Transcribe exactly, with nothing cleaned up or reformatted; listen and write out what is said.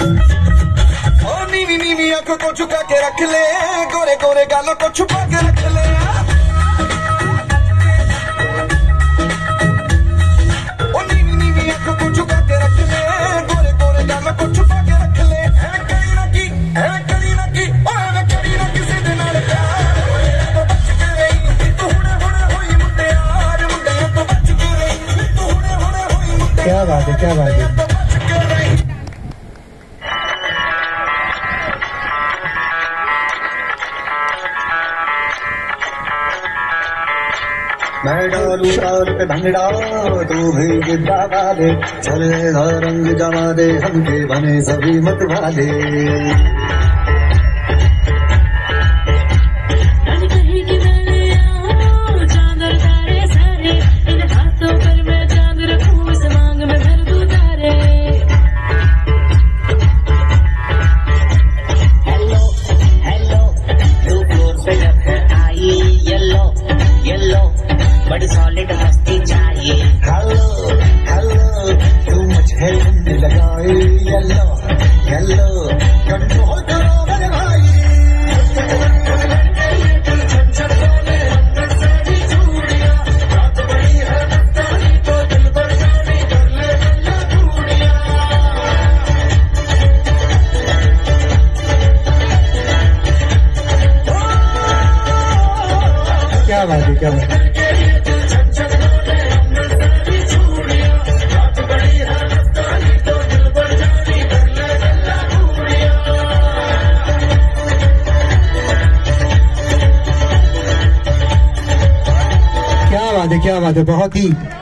नीवी नीवी आंखों को झुका के रख ले, गोरे गोरे गालों को छुपा के रख ले। ओ नीवी नीवी आंखों को झुका के रख ले, गोरे गोरे गालों को छुपा के रख ले। है करीना की, है करीना की, ओ है करीना किसी दे नाल प्यार। तो बच के रही तू, हुणे हुणे होई मुंडियार, मुंडियां तो बच के रही तू, हुणे हुणे होई मुंडियार। क्या बात है, क्या बात है। मैं डालू ताल पे भंगड़ा, तू भी गिद्दा वाले, चले धा रंग जमा दे, हमके बने सभी मत वाले। बड़ी सॉलिड मस्ती चाहिए। हेलो हेलो तू मुझे लगाए, येलो येलो कंट्रोल करो मेरे भाई। क्या बात है, क्या बात है। क्या बात है, क्या बात है, बहुत ही